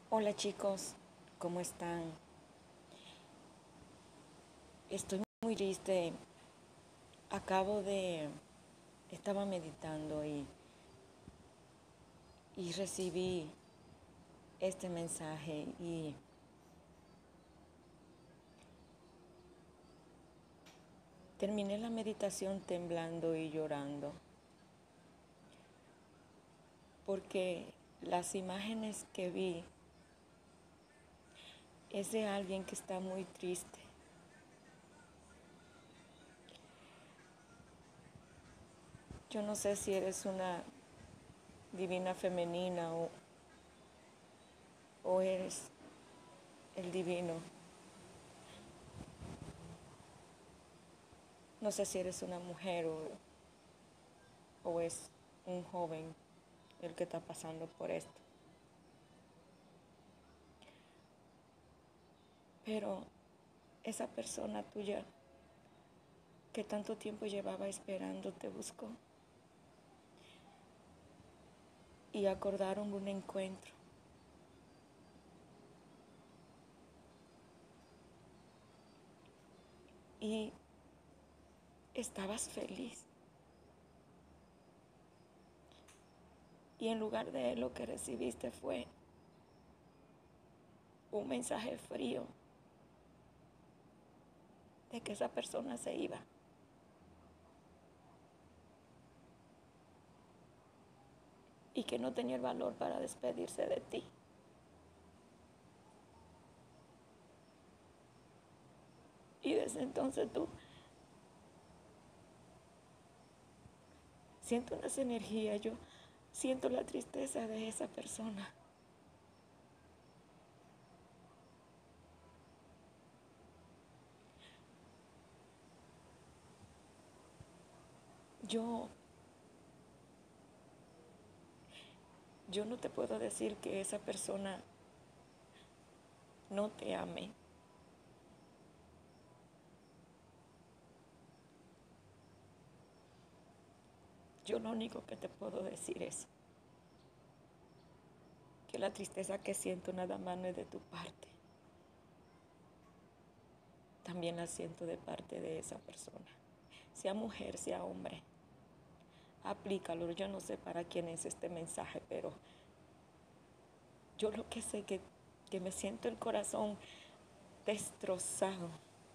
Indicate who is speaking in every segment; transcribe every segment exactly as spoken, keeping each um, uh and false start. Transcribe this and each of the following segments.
Speaker 1: Hola chicos, ¿cómo están? Estoy muy triste. Acabo de... Estaba meditando y, y recibí este mensaje y terminé la meditación temblando y llorando porque las imágenes que vi es de alguien que está muy triste. Yo no sé si eres una divina femenina o, o eres el divino. No sé si eres una mujer o, o es un joven el que está pasando por esto. Pero esa persona tuya que tanto tiempo llevaba esperando te buscó y acordaron un encuentro. Y estabas feliz. Y en lugar de él lo que recibiste fue un mensaje frío de que esa persona se iba. Y que no tenía el valor para despedirse de ti. Y desde entonces tú siento unas energías, yo siento la tristeza de esa persona. Yo, yo no te puedo decir que esa persona no te ame. Yo lo único que te puedo decir es que la tristeza que siento nada más no es de tu parte. También la siento de parte de esa persona. Sea mujer, sea hombre. Aplícalo. Yo no sé para quién es este mensaje, pero yo lo que sé que, que me siento el corazón destrozado.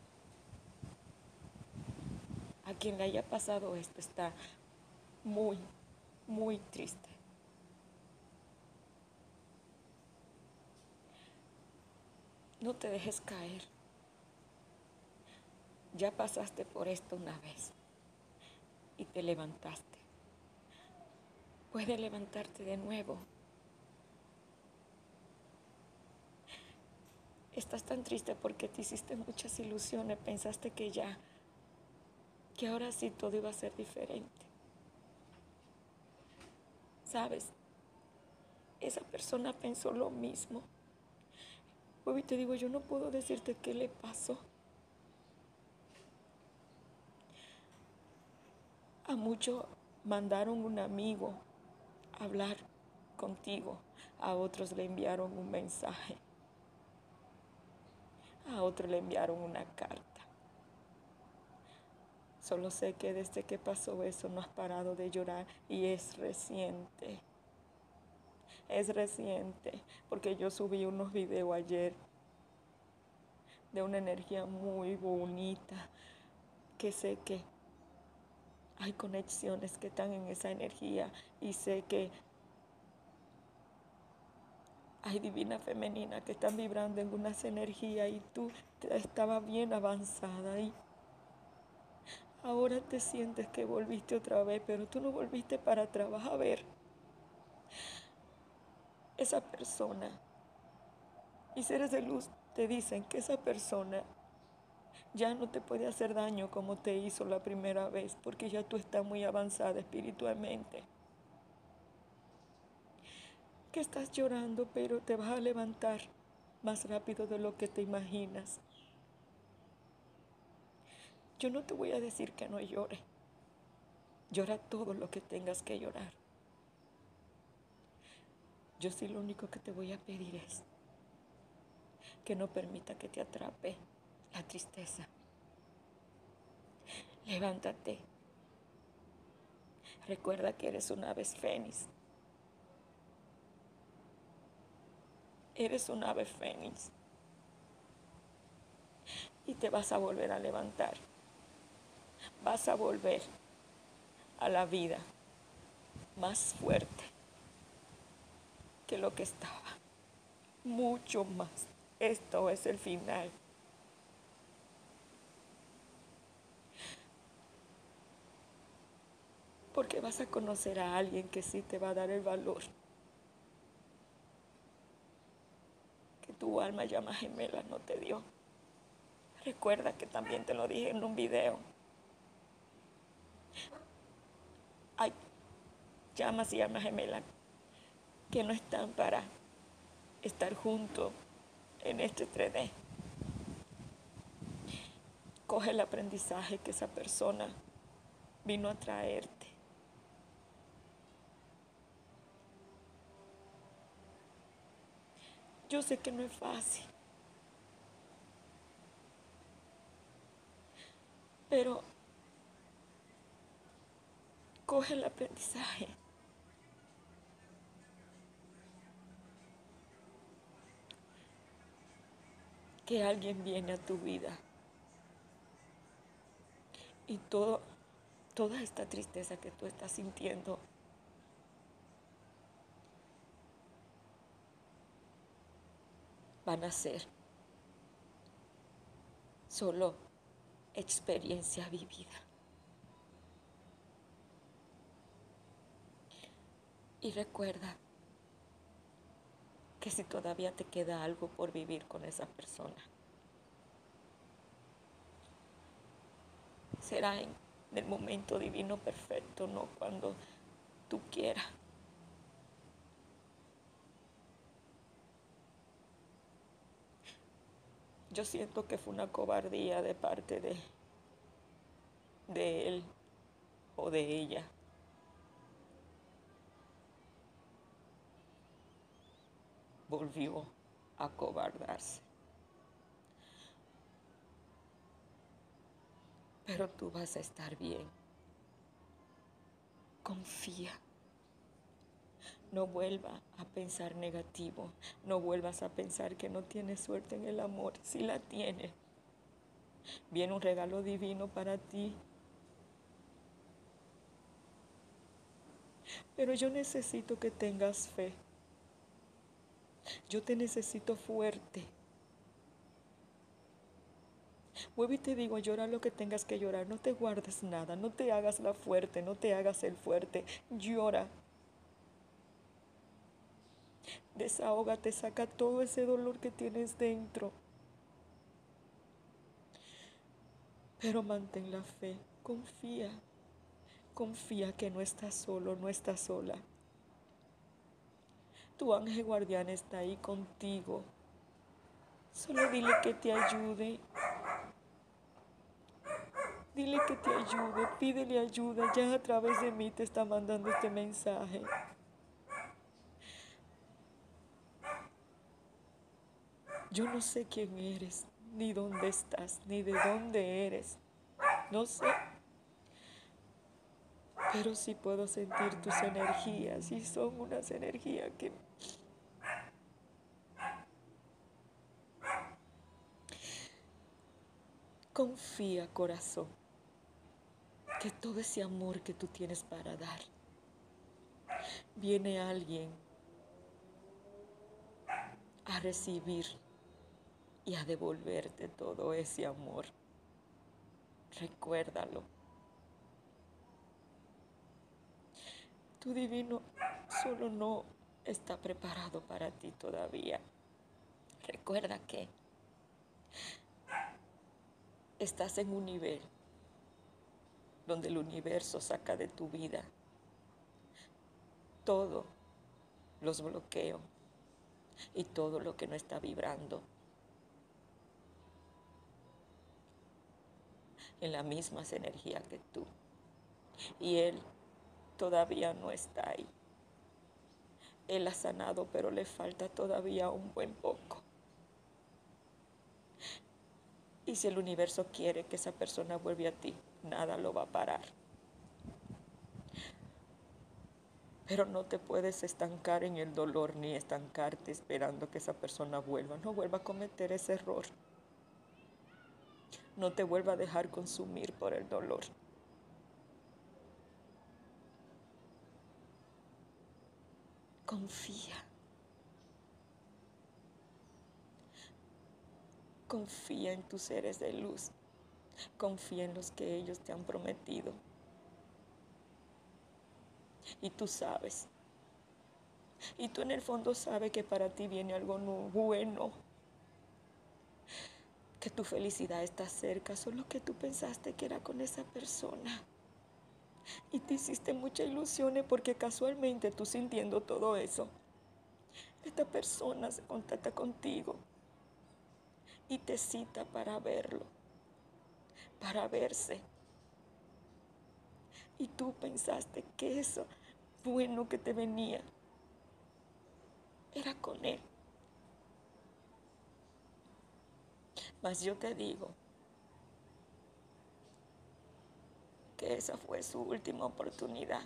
Speaker 1: A quien le haya pasado esto está muy, muy triste. No te dejes caer. Ya pasaste por esto una vez y te levantaste. Puedes levantarte de nuevo. Estás tan triste porque te hiciste muchas ilusiones, pensaste que ya, que ahora sí todo iba a ser diferente. ¿Sabes? Esa persona pensó lo mismo. Hoy te digo, yo no puedo decirte qué le pasó. A muchos mandaron un amigo a hablar contigo, a otros le enviaron un mensaje, a otros le enviaron una carta. Solo sé que desde que pasó eso no has parado de llorar y es reciente. Es reciente porque yo subí unos videos ayer de una energía muy bonita que sé que hay conexiones que están en esa energía y sé que hay divina femenina que están vibrando en unas energías y tú estabas bien avanzada y ahora te sientes que volviste otra vez, pero tú no volviste para atrás. A ver, esa persona y seres de luz te dicen que esa persona ya no te puede hacer daño como te hizo la primera vez porque ya tú estás muy avanzada espiritualmente. Que estás llorando, pero te vas a levantar más rápido de lo que te imaginas. Yo no te voy a decir que no llores. Llora todo lo que tengas que llorar. Yo sí lo único que te voy a pedir es que no permita que te atrape la tristeza. Levántate. Recuerda que eres una ave fénix. Eres un ave fénix. Y te vas a volver a levantar. Vas a volver a la vida más fuerte que lo que estaba. Mucho más. Esto es el final. Porque vas a conocer a alguien que sí te va a dar el valor que tu alma llama gemela no te dio. Recuerda que también te lo dije en un video. Hay llamas y almas gemelas que no están para estar juntos en este tres D. Coge el aprendizaje que esa persona vino a traerte. Yo sé que no es fácil, pero coge el aprendizaje. Que alguien viene a tu vida y todo, toda esta tristeza que tú estás sintiendo van a ser solo experiencia vivida. Y recuerda que si todavía te queda algo por vivir con esa persona, será en el momento divino perfecto, no cuando tú quieras. Yo siento que fue una cobardía de parte de, de él o de ella. Volvió a cobardarse. Pero tú vas a estar bien. Confía. No vuelvas a pensar negativo. No vuelvas a pensar que no tienes suerte en el amor. Si la tienes. Viene un regalo divino para ti. Pero yo necesito que tengas fe. Yo te necesito fuerte. Vuelvo y te digo, llora lo que tengas que llorar. No te guardes nada. No te hagas la fuerte. No te hagas el fuerte. Llora. Desahógate, saca todo ese dolor que tienes dentro. Pero mantén la fe. Confía. Confía que no estás solo, no estás sola. Tu ángel guardián está ahí contigo. Solo dile que te ayude. Dile que te ayude, pídele ayuda. Ya a través de mí te está mandando este mensaje. Yo no sé quién eres, ni dónde estás, ni de dónde eres. No sé. Pero sí puedo sentir tus energías y son unas energías que... Confía, corazón, que todo ese amor que tú tienes para dar, viene alguien a recibir y a devolverte todo ese amor. Recuérdalo. Tu divino solo no está preparado para ti todavía. Recuerda que estás en un nivel donde el universo saca de tu vida todos los bloqueos y todo lo que no está vibrando en las mismas energías que tú. Y él todavía no está ahí. Él ha sanado, pero le falta todavía un buen poco. si el universo quiere que esa persona vuelva a ti, nada lo va a parar. Pero no te puedes estancar en el dolor ni estancarte esperando que esa persona vuelva. No vuelva a cometer ese error. No te vuelva a dejar consumir por el dolor. Confía. Confía en tus seres de luz. Confía en los que ellos te han prometido. Y tú sabes. Y tú en el fondo sabes que para ti viene algo bueno. Que tu felicidad está cerca. Solo que tú pensaste que era con esa persona. Y te hiciste muchas ilusiones porque casualmente tú sintiendo todo eso, esta persona se contacta contigo y te cita para verlo, para verse. Y tú pensaste que eso bueno que te venía era con él. Mas yo te digo que esa fue su última oportunidad.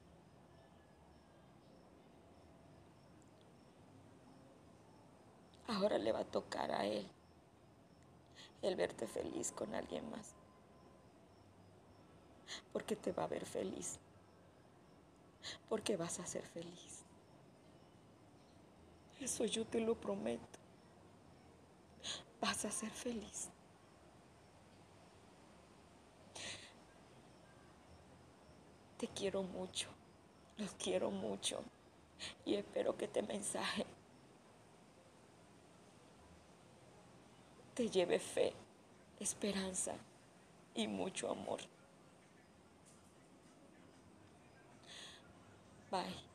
Speaker 1: Ahora le va a tocar a él el verte feliz con alguien más. Porque te va a ver feliz. Porque vas a ser feliz. Eso yo te lo prometo. Vas a ser feliz. Te quiero mucho. Los quiero mucho. Y espero que este mensaje te lleve fe, esperanza y mucho amor. Bye.